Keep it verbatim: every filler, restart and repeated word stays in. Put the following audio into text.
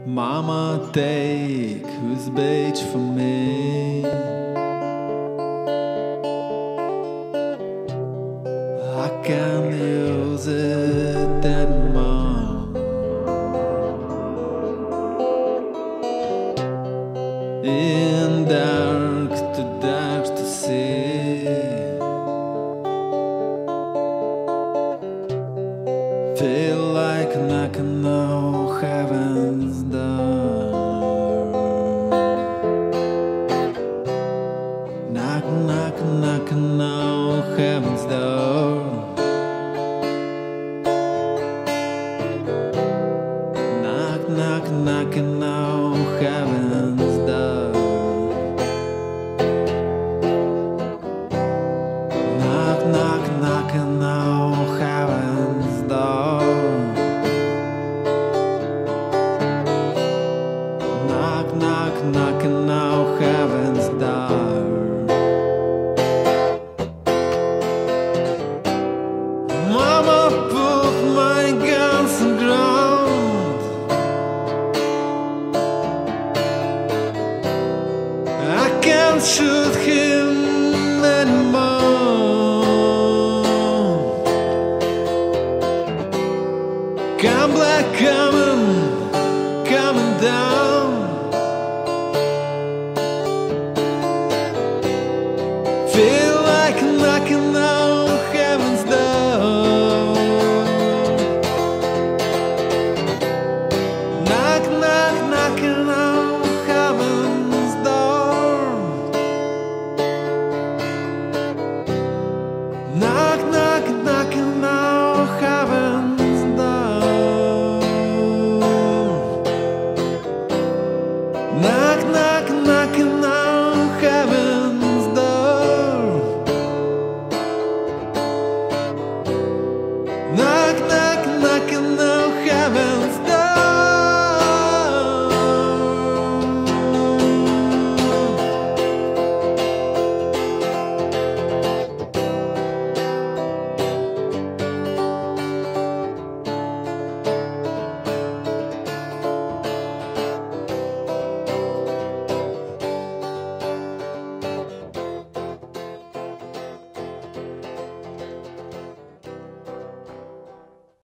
Mama, take who's beach for me. I can't use it anymore. In dark to dark to see. Feel like knocking on heaven's door. Knock, knock, knocking on heaven's door. Knock, knock, knocking on heaven's door. Knock, knock, knocking on heaven's door. Knock, knock, knocking on heaven's door. Mama put my guns on ground. I can't shoot him anymore. Come black, come